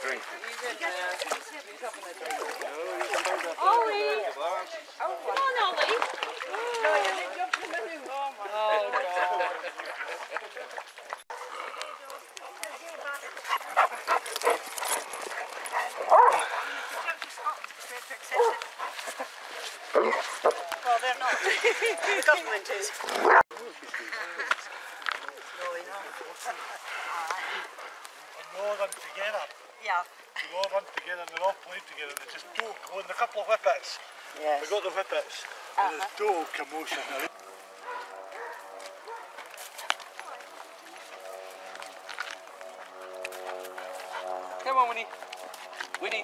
drink. Ollie! Come on, Ollie! No, you're not jumping in the room. Oh, God. Well, they're not. The government is. They all run together. Yeah. They all run together and they're all playing together. There's just two, well, and a couple of whippets. Yes. They got the whippets. And there's total commotion. Come on, Winnie. Winnie.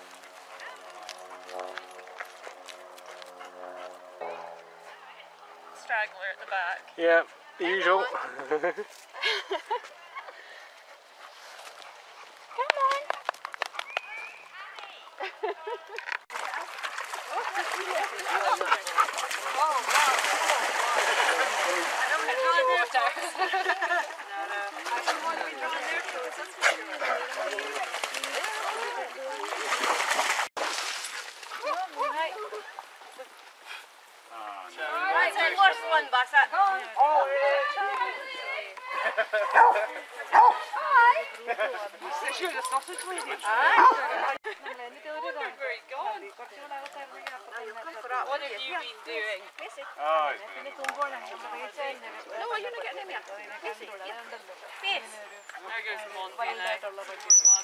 Straggler at the back. Yeah, the usual. Right, so worst one, Bassa. You're the sausage lady. Where Where he gone? What have you been doing? Oh, No, you're not getting in there. Face. There goes Monty now.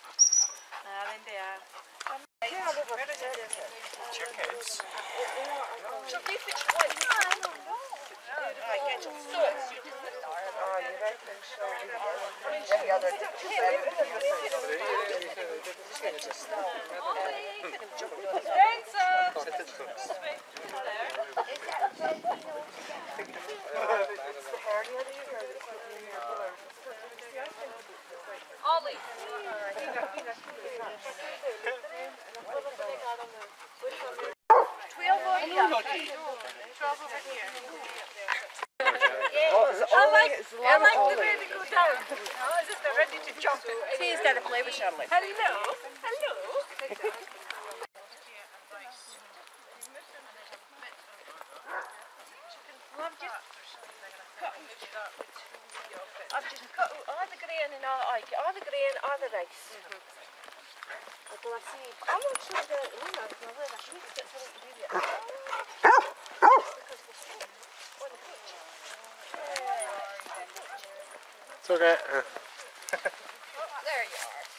chickens. So do you think what? Right, get your sauce. Oh, you reckon so? Any other Ollie. 12 over here. 12 over here. I like the way they go down. Oh, as if they're ready to jump. See, he's got to play with Shirley. Hello. Hello. I've just cut out all the grain and all the grain, all the rice. Although I see, I'm not sure that where the sheep gets something to do with it. It's okay. There you are.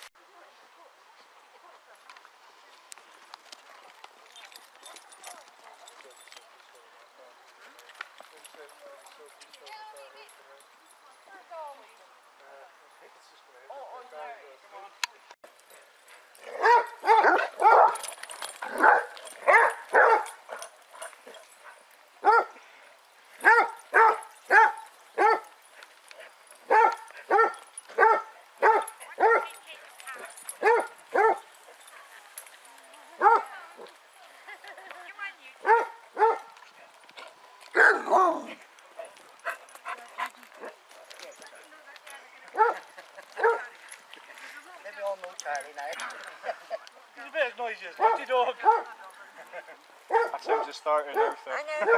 Maybe all know Charlie now. He's a bit as noisy as Naughty Dog. That sounds a starting outfit. I know.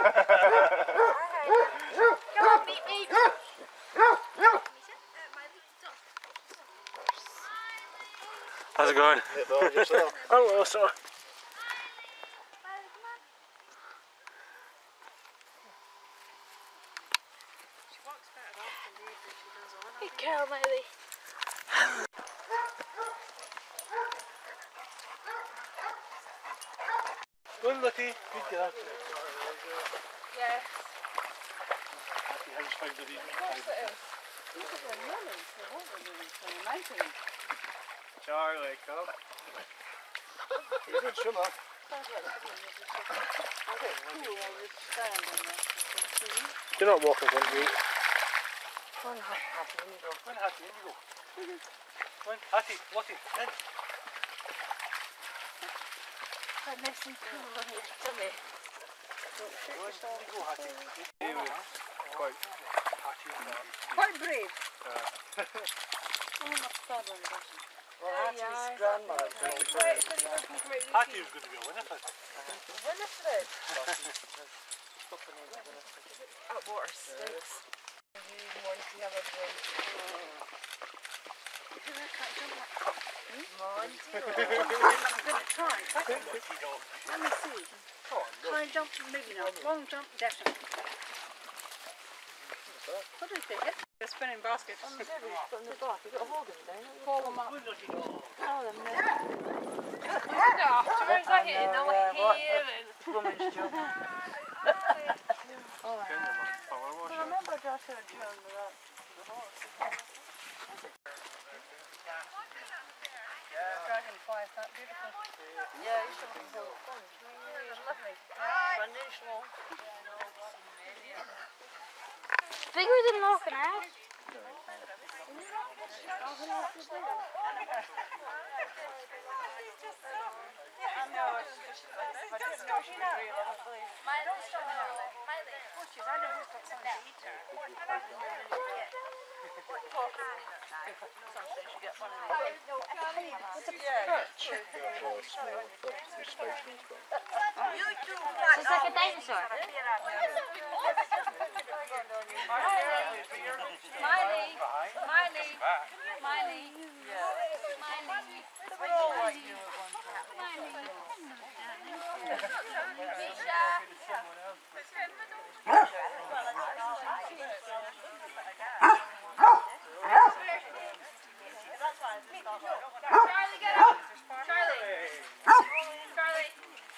Come on, beep beep. How's it going? Hello, sir. Hey, Carol, Miley. Good, Lucky. Good girl. Yes. Happy house found the evening. Charlie, come. You're a good swimmer. Do not walk in front of me. Come on, Hattie, in you go. Come on, Hattie, in you go. Come on, Hattie, Lottie, in. Nice and cool on your tummy. Don't shoot yourself. In you go, Hattie. He was quite Hattie and that. Quite brave. Uh, I'm not stubborn, Well, Hattie's grandma. Hattie was going to be a winner. Winifred. At water sticks. You want to have a drink. Monty. I'm going to try. Let me see. High jump, maybe not. Long jump, definitely. What do you think? The spinning baskets. On the river, you've got in the back. You've got to hold them down. Pull them up. Hold them down. Afterwards I hit it, now I hear it. Woman's job. I remember Josh had a turn with that. Dragonfly, is that beautiful? Yeah, you should be so fun. It's lovely. Unusual. Bigger than Loch Ness. I know, it's just like, I didn't know she was real, honestly. She's like a dinosaur. Miley, Miley, Miley. We're all like you at one Charlie, get up. Charlie. Charlie.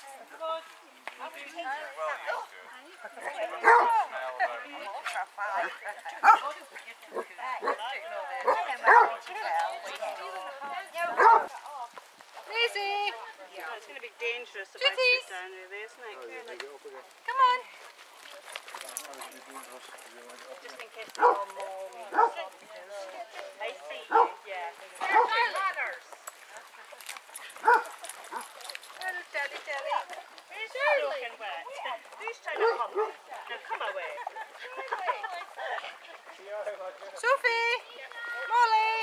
Daisy. Oh, it's going to be dangerous if I Chickies. sit down really, isn't it? Come on. Just in case they're all more. I see you, yeah. Ladders. Hello, Daddy, Daddy. Here's soaking wet. Who's trying to come? Now come away. Sophie. Molly.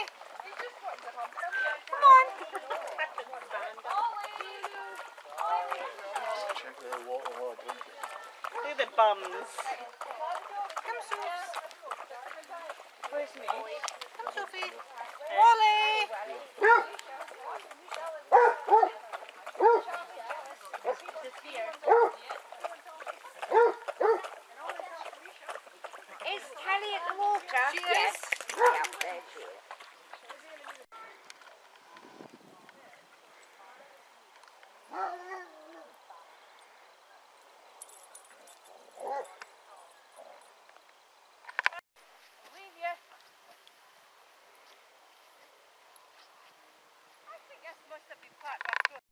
Come on. Check their water while I drink it. Look at the bums. Come, Sophie. Where's me? Come, Sophie. Molly. Is Kelly at the water? She Yes. is. Yeah, there she is. Leave you. I think this must have been packed back up.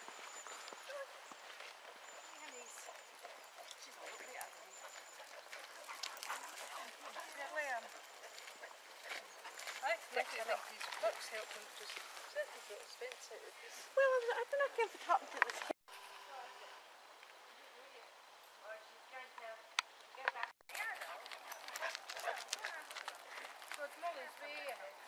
I think these books help them just certainly get expensive. Well, I don't know if it happened to this. So it's Molly's way ahead.